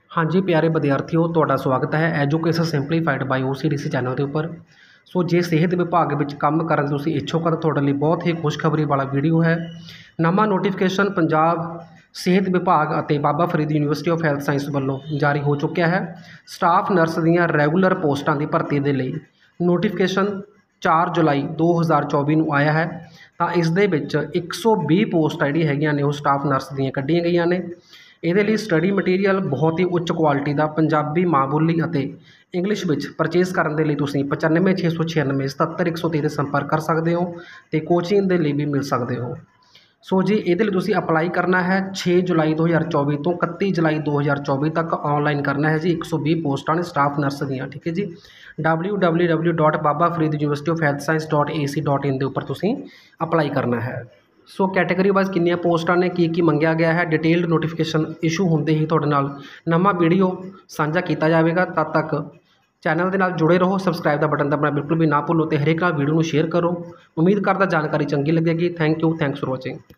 हाँ जी प्यारे विद्यार्थियों, तुहाडा स्वागत है education simplified by OCDC channel के उपर। सो जे सेहत विभाग में काम करन दे तुसीं इच्छुक हो, तुहाडे लई बहुत ही खुशखबरी वाला वीडियो है। नवां नोटिफिकेशन पंजाब सेहत विभाग अते Baba Farid university of health science वालों जारी हो चुकिया है। स्टाफ नर्स दीयां रैगूलर पोस्टां की भर्ती के लिए नोटिफिकेशन 4 जुलाई 2024 नूं आया है। तो इस दे विच 120 पोस्ट जिहड़ी हैगियां ने वो स्टाफ नर्स दीयां कड्ढीਆਂ गईयां ने। ਇਹਦੇ ਲਈ ਸਟੱਡੀ ਮਟੀਰੀਅਲ बहुत ही उच्च क्वालिटी का पंजाबी माँ बोली ਅਤੇ इंग्लिश ਵਿੱਚ परचेज ਕਰਨ ਦੇ ਲਈ ਤੁਸੀਂ 95 696 77 123 ਦੇ संपर्क कर सकते हो तो कोचिंग के लिए भी मिल सकते हो। सो जी ये तुसी अपलाई करना है 6 जुलाई 2024 तो 31 जुलाई 2024 तक ऑनलाइन करना है जी। 120 पोस्टां ने स्टाफ नर्स दियां, ठीक है जी। www.babafariduniversityofhealthscience.ac.in के उपर तुसी अपलाई करना है। सो कैटेगरी वाइज कितनी पोस्टां ने की मंगया गया है, डिटेल्ड नोटिफिकेशन इशू होंदे ही तुहाडे नाल नवां वीडियो साझा किया जाएगा। तद तक चैनल के नाल जुड़े रहो, सबसक्राइब का बटन दबाना बिल्कुल भी ना भूलो तो हरेक नाल वीडियो को शेयर करो। उम्मीद करता जानकारी चंगी लगेगी। Thank you, thanks for watching.